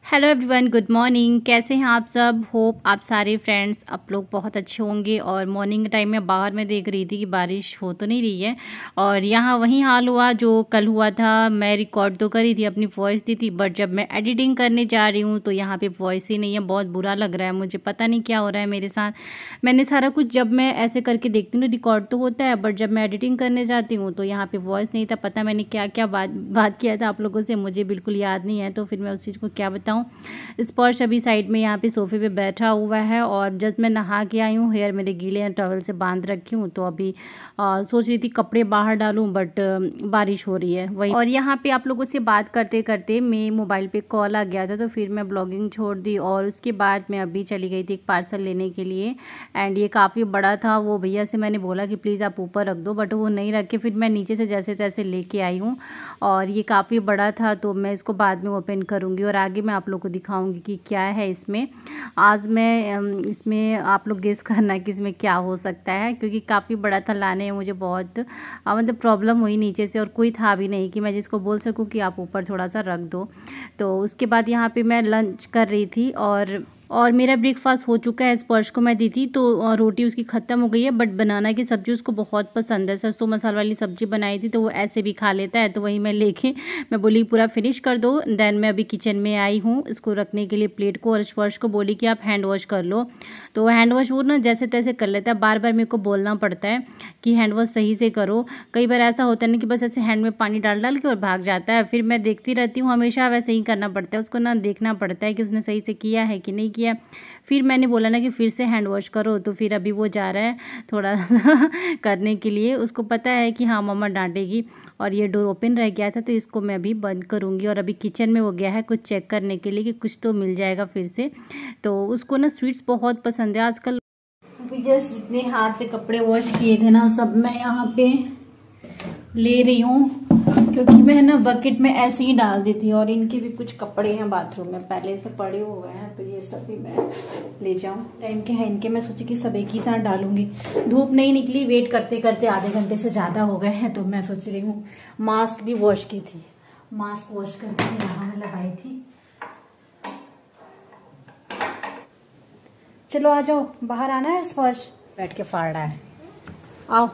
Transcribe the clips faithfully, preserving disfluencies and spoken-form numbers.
Hello everyone, good morning. कैसे हैं आप सब? होप आप सारे फ्रेंड्स आप लोग बहुत अच्छे होंगे। और मॉर्निंग टाइम में बाहर में देख रही थी कि बारिश हो तो नहीं रही है, और यहाँ वही हाल हुआ जो कल हुआ था। मैं रिकॉर्ड तो करी थी, अपनी वॉइस दी थी, बट जब मैं एडिटिंग करने जा रही हूँ तो यहाँ पे वॉइस ही नहीं है। बहुत बुरा लग रहा है मुझे, पता नहीं क्या हो रहा है मेरे साथ। मैंने सारा कुछ जब मैं ऐसे करके देखती हूँ रिकॉर्ड तो होता है, बट जब मैं एडिटिंग करने जाती हूँ तो यहाँ पे वॉइस नहीं था। पता मैंने क्या क्या बात बात किया था आप लोगों से, मुझे बिल्कुल याद नहीं है, तो फिर मैं उस चीज़ को क्या बताऊँ। स्पर्श अभी साइड में यहाँ पे सोफे पे बैठा हुआ है, और जब मैं नहा के आई हूँ, हेयर मेरे गीले हैं, टॉवल से बांध रखी हूँ, तो अभी आ, सोच रही थी कपड़े बाहर डालूं, बट बारिश हो रही है वही। और यहाँ पे आप लोगों से बात करते करते मेरे मोबाइल पे कॉल आ गया था, तो फिर मैं ब्लॉगिंग छोड़ दी, और उसके बाद मैं अभी चली गई थी एक पार्सल लेने के लिए। एंड ये काफ़ी बड़ा था। वो भैया से मैंने बोला कि प्लीज़ आप ऊपर रख दो, बट वो नहीं रखे। फिर मैं नीचे से जैसे तैसे लेके आई हूँ, और ये काफ़ी बड़ा था, तो मैं इसको बाद में ओपन करूँगी और आगे मैं आप लोग को दिखाऊंगी कि क्या है इसमें। आज मैं इसमें आप लोग गेस करना कि इसमें क्या हो सकता है, क्योंकि काफ़ी बड़ा था लाने में, मुझे बहुत मतलब प्रॉब्लम हुई नीचे से, और कोई था भी नहीं कि मैं जिसको बोल सकूं कि आप ऊपर थोड़ा सा रख दो। तो उसके बाद यहाँ पे मैं लंच कर रही थी, और और मेरा ब्रेकफास्ट हो चुका है। स्पर्श को मैं दी थी तो रोटी उसकी ख़त्म हो गई है, बट बनाना की सब्ज़ी उसको बहुत पसंद है। सरसों मसाला वाली सब्ज़ी बनाई थी तो वो ऐसे भी खा लेता है, तो वही मैं लेके मैं बोली पूरा फिनिश कर दो। देन मैं अभी किचन में आई हूँ इसको रखने के लिए प्लेट को, और स्पर्श को बोली कि आप हैंड वॉश कर लो। तो हैंड वॉश वो ना जैसे तैसे कर लेता है, बार बार मेरे को बोलना पड़ता है कि हैंड वॉश सही से करो। कई बार ऐसा होता है ना कि बस ऐसे हैंड में पानी डाल डाल के और भाग जाता है, फिर मैं देखती रहती हूँ, हमेशा वैसे ही करना पड़ता है। उसको ना देखना पड़ता है कि उसने सही से किया है कि नहीं किया। फिर मैंने बोला ना कि फिर से हैंड वॉश करो, तो फिर अभी वो जा रहा है थोड़ा सा करने के लिए। उसको पता है कि हाँ मम्मा डांटेगी। और ये डोर ओपन रह गया था तो इसको मैं अभी बंद करूँगी, और अभी किचन में वो गया है कुछ चेक करने के लिए कि कुछ तो मिल जाएगा फिर से। तो उसको ना स्वीट्स बहुत पसंद है आजकल। अभी जस्ट जितने हाथ से कपड़े वॉश किए थे ना सब मैं यहाँ पे ले रही हूँ, क्योंकि मैं ना बकेट में ऐसे ही डाल दी थी, और इनके भी कुछ कपड़े हैं बाथरूम में पहले से पड़े हुए हैं, तो ये सब भी मैं ले जाऊं। इनके हैं इनके मैं सोची कि सब एक ही साथ डालूंगी। धूप नहीं निकली, वेट करते करते आधे घंटे से ज्यादा हो गए हैं, तो मैं सोच रही हूँ। मास्क भी वॉश की थी, मास्क वॉश करके यहाँ में लगाई थी। चलो आ जाओ, बाहर आना है। स्पर्श बैठ के फाड़ रहा है, आओ।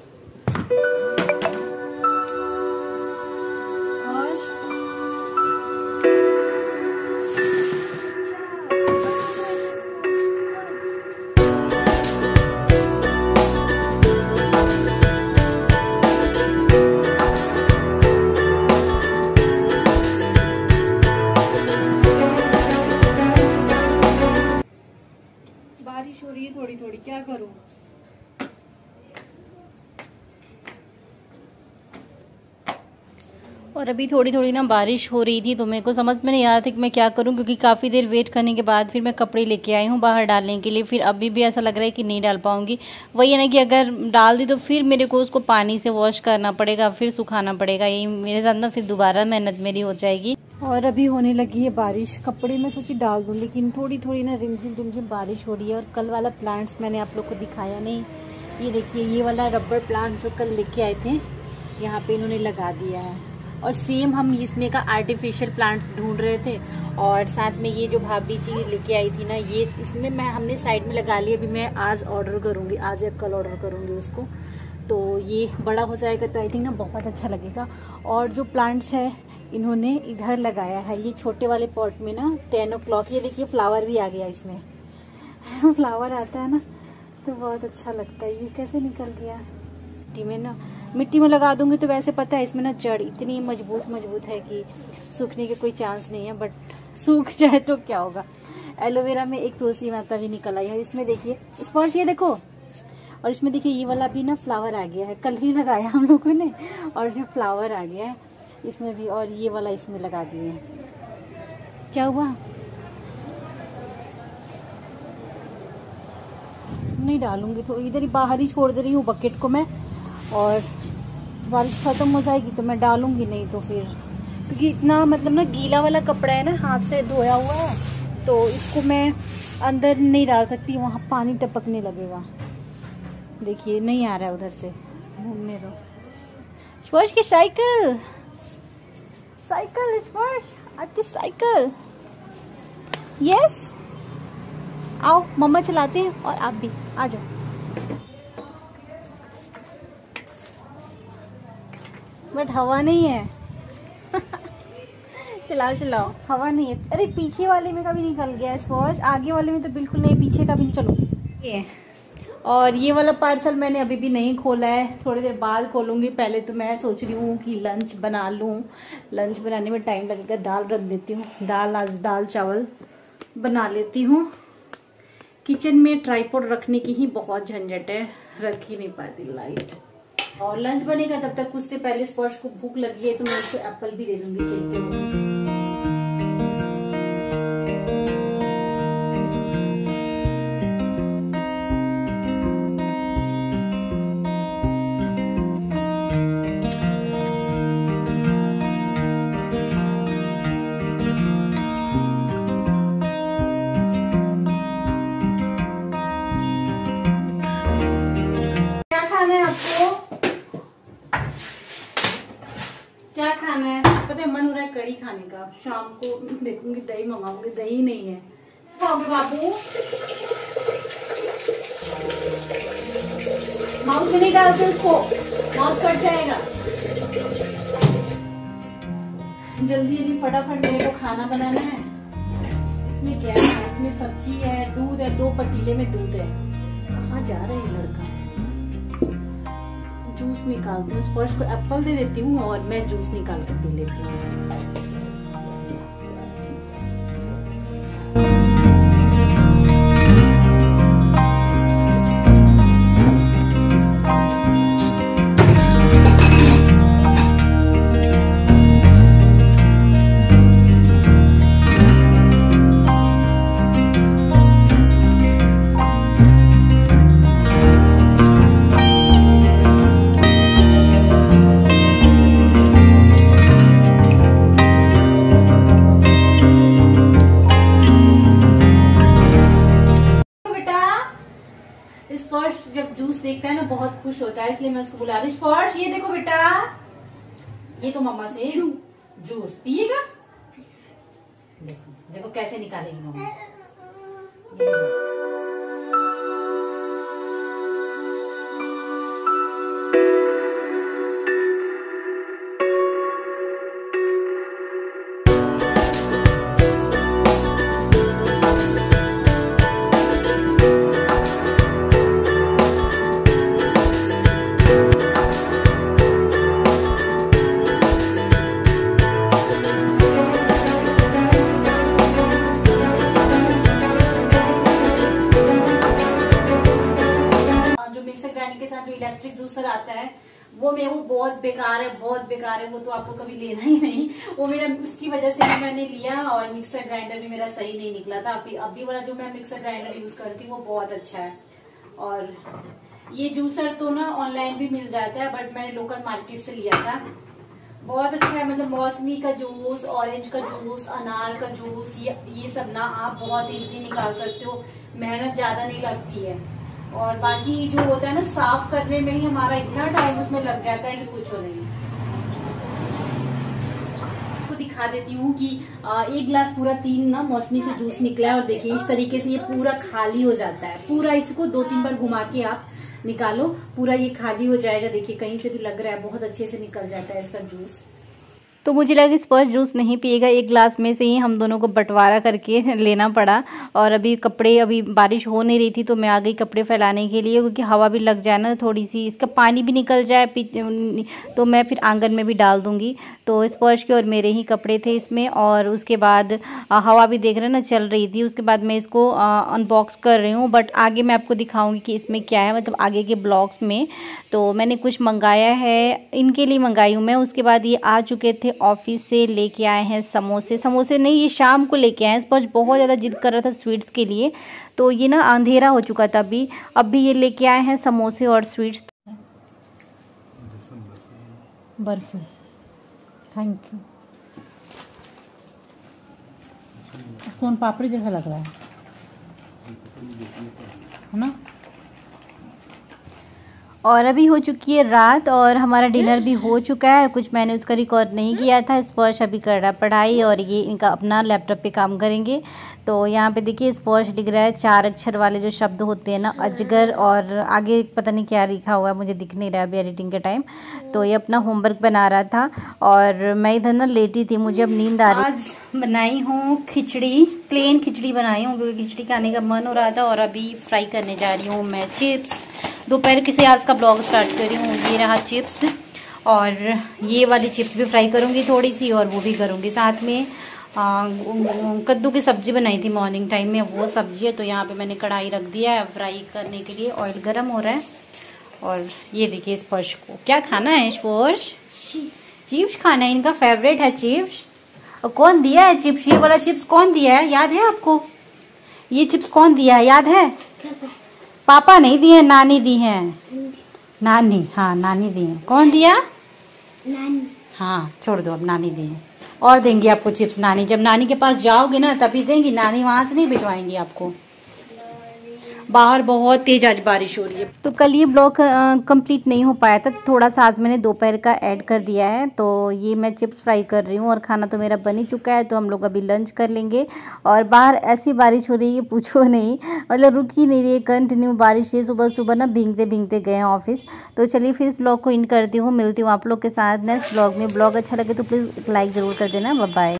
बारिश हो रही है थोड़ी थोड़ी, क्या करूं। और अभी थोड़ी थोड़ी ना बारिश हो रही थी, तो मेरे को समझ में नहीं आ रहा था कि मैं क्या करूं, क्योंकि काफ़ी देर वेट करने के बाद फिर मैं कपड़े लेके आई हूं बाहर डालने के लिए। फिर अभी भी ऐसा लग रहा है कि नहीं डाल पाऊंगी। वही है ना कि अगर डाल दी तो फिर मेरे को उसको पानी से वॉश करना पड़ेगा, फिर सुखाना पड़ेगा। यही मेरे साथ ना फिर दोबारा मेहनत मेरी हो जाएगी। और अभी होने लगी है बारिश, कपड़े मैं सोची डाल दूँ, लेकिन थोड़ी थोड़ी ना रिमझिम रिमझिम बारिश हो रही है। और कल वाला प्लांट्स मैंने आप लोग को दिखाया नहीं। ये देखिए, ये वाला रबर प्लांट जो कल लेके आए थे यहाँ पे इन्होंने लगा दिया है। और सेम हम इसमें का आर्टिफिशियल प्लांट ढूंढ रहे थे, और साथ में ये जो भाभी जी लेके आई थी ना, ये इसमें मैं हमने साइड में लगा लिया। अभी मैं आज ऑर्डर करूंगी, आज या कल ऑर्डर करूंगी उसको, तो ये बड़ा हो जाएगा तो आई थिंक ना बहुत अच्छा लगेगा। और जो प्लांट्स है इन्होंने इधर लगाया है, ये छोटे वाले पॉट में ना टेन ओ क्लॉक। ये देखिए फ्लावर भी आ गया इसमें फ्लावर आता है ना तो बहुत अच्छा लगता है। ये कैसे निकल गया मिट्टी में ना, मिट्टी में लगा दूंगी तो वैसे पता है इसमें ना जड़ इतनी मजबूत मजबूत है कि सूखने के कोई चांस नहीं है, बट सूख जाए तो क्या होगा। एलोवेरा में एक तुलसी माता भी निकल आई है इसमें, देखिए स्पर्श ये देखो। और इसमें देखिए ये वाला भी ना फ्लावर आ गया है, कल ही लगाया हम लोगों ने, और इसमें फ्लावर आ गया है इसमें भी। और ये वाला इसमें लगा दिए हैं। क्या हुआ, नहीं डालूंगी, थोड़ी इधर ही बाहर ही छोड़ दे रही हूँ बकेट को मैं, और बारिश खत्म हो जाएगी तो मैं डालूंगी, नहीं तो फिर, क्योंकि इतना मतलब ना गीला वाला कपड़ा है ना, हाथ से धोया हुआ है, तो इसको मैं अंदर नहीं डाल सकती, वहां पानी टपकने लगेगा। देखिए नहीं आ रहा है उधर से, घूमने दो। स्पर्श की साइकिल, साइकिल स्पर्श आपकी साइकिल। यस, आओ मम्मा चलाते हैं और आप भी आ जाओ। बट हवा नहीं है। चलाओ चलाओ, हवा नहीं है। अरे पीछे वाले में का भी निकल गया स्पॉज, आगे वाले में तो बिल्कुल नहीं, पीछे का भी नहीं। चलो ये, और ये वाला पार्सल मैंने अभी भी नहीं खोला है, थोड़ी देर बाद खोलूंगी। पहले तो मैं सोच रही हूँ कि लंच बना लूँ। लंच बनाने में टाइम लगेगा, दाल रख देती हूँ। दाल आज दाल चावल बना लेती हूँ। किचन में ट्राइपॉड रखने की ही बहुत झंझट है, रख ही नहीं पाती लाइट। और लंच बनेगा तब तक कुछ से पहले स्पर्श को भूख लगी है तो मैं उसको एप्पल भी दे दूंगी छिलके में। क्या खाना है? पता है मन हो रहा है कढ़ी खाने का। शाम को देखूंगी, दही मंगाऊंगी, दही नहीं है। खाओगे बाबू? माउस में नहीं डालते उसको, माउस कट जाएगा। जल्दी जल्दी फटाफट मेरे को खाना बनाना है। इसमें क्या है? इसमें सब्जी है, दूध है, दो पतीले में दूध है। कहाँ जा रहा है ये लड़का? जूस निकालती हूँ, स्पर्श को एप्पल दे देती हूँ और मैं जूस निकाल कर पी लेती हूँ। स्पर्श जब जूस देखता है ना बहुत खुश होता है, इसलिए मैं उसको बुला रही हूँ। स्पर्श ये देखो बेटा, ये तो मम्मा से जूस पिएगा। देखो देखो कैसे निकालेगी मम्मा। इलेक्ट्रिक जूसर आता है वो मैं वो बहुत बेकार है, बहुत बेकार है। वो तो आपको कभी लेना ही नहीं। वो मेरा उसकी वजह से भी मैंने लिया और मिक्सर ग्राइंडर भी मेरा सही नहीं निकला था। अभी अभी वाला जो मैं मिक्सर ग्राइंडर यूज करती हूँ वो बहुत अच्छा है। और ये जूसर तो ना ऑनलाइन भी मिल जाता है, बट मैंने लोकल मार्केट से लिया था। बहुत अच्छा है, मतलब मौसमी का जूस, ऑरेंज का जूस, अनार का जूस, ये ये सब ना आप बहुत इजीली निकाल सकते हो। मेहनत ज्यादा नहीं लगती है। और बाकी जो होता है ना साफ करने में ही हमारा इतना टाइम उसमें लग जाता है कि कुछ नहीं। आपको दिखा देती हूँ कि एक गिलास पूरा तीन ना मौसमी से जूस निकला है। और देखिए इस तरीके से ये पूरा खाली हो जाता है। पूरा इसको दो तीन बार घुमा के आप निकालो, पूरा ये खाली हो जाएगा। देखिए कहीं से भी लग रहा है, बहुत अच्छे से निकल जाता है इसका जूस। तो मुझे लगा स्पर्श जूस नहीं पिएगा, एक ग्लास में से ही हम दोनों को बंटवारा करके लेना पड़ा। और अभी कपड़े, अभी बारिश हो नहीं रही थी तो मैं आ गई कपड़े फैलाने के लिए, क्योंकि हवा भी लग जाए ना थोड़ी सी, इसका पानी भी निकल जाए तो मैं फिर आंगन में भी डाल दूंगी। तो स्पर्श के और मेरे ही कपड़े थे इसमें। और उसके बाद हवा भी देख रहे ना चल रही थी। उसके बाद मैं इसको अनबॉक्स कर रही हूँ, बट आगे मैं आपको दिखाऊंगी कि इसमें क्या है, मतलब आगे के ब्लॉग्स में। तो मैंने कुछ मंगाया है, इनके लिए मंगाई हूँ मैं। उसके बाद ये आ चुके थे ऑफिस से, लेके आए हैं समोसे। समोसे नहीं, ये शाम को लेके आए हैं। स्पर्श बहुत ज़्यादा जिद कर रहा था स्वीट्स के लिए, तो ये ना अंधेरा हो चुका था अभी। अब भी ये लेके आए हैं समोसे और sweets. Barfi, thank you. Son papdi जैसा लग रहा है ना। और अभी हो चुकी है रात और हमारा डिनर भी हो चुका है। कुछ मैंने उसका रिकॉर्ड नहीं किया था। स्पर्श अभी कर रहा है पढ़ाई और ये इनका अपना लैपटॉप पे काम करेंगे। तो यहाँ पे देखिए स्पर्श लिख रहा है चार अक्षर वाले जो शब्द होते हैं ना, अजगर, और आगे पता नहीं क्या लिखा हुआ है, मुझे दिख नहीं रहा अभी एडिटिंग के टाइम। तो ये अपना होमवर्क बना रहा था और मैं इधर ना लेटी थी, मुझे अब नींद आ रही। आज बनाई हूँ खिचड़ी, प्लेन खिचड़ी बनाई हूँ क्योंकि खिचड़ी खाने का मन हो रहा था। और अभी फ्राई करने जा रही हूँ मैं चिप्स। दोपहर के से आज का ब्लॉग स्टार्ट कर रही हूँ। ये रहा चिप्स और ये वाली चिप्स भी फ्राई करूँगी थोड़ी सी, और वो भी करूँगी साथ में। आ, कद्दू की सब्जी बनाई थी मॉर्निंग टाइम में, वो सब्जी है। तो यहाँ पे मैंने कढ़ाई रख दिया है फ्राई करने के लिए, ऑयल गर्म हो रहा है। और ये देखिए स्पर्श को क्या खाना है, स्पर्श चिप्स खाना है, इनका फेवरेट है चिप्स। और कौन दिया है चिप्स, ये वाला चिप्स कौन दिया है, याद है आपको? ये चिप्स कौन दिया है, याद है? पापा नहीं दिए, नानी दी है। नानी, हाँ नानी दी है। कौन दिया? नानी। हाँ छोड़ दो, अब नानी दी है। और देंगी आपको चिप्स नानी, जब नानी के पास जाओगे ना तभी देंगी, नानी वहां से नहीं भिजवाएंगी आपको। बाहर बहुत तेज आज बारिश हो रही है। तो कल ये ब्लॉग कंप्लीट नहीं हो पाया था, थोड़ा सा आज मैंने दोपहर का ऐड कर दिया है। तो ये मैं चिप्स फ्राई कर रही हूँ और खाना तो मेरा बन ही चुका है। तो हम लोग अभी लंच कर लेंगे। और बाहर ऐसी बारिश हो रही है पूछो नहीं, मतलब रुक ही नहीं रही है, कंटिन्यू बारिश है। सुबह सुबह ना भींगते भींगते गए हैं ऑफिस। तो चलिए फिर इस ब्लॉग को इन करती हूँ, मिलती हूँ आप लोग के साथ नेक्स्ट ब्लॉग में। ब्लॉग अच्छा लगे तो प्लीज़ लाइक ज़रूर कर देना। Bye bye.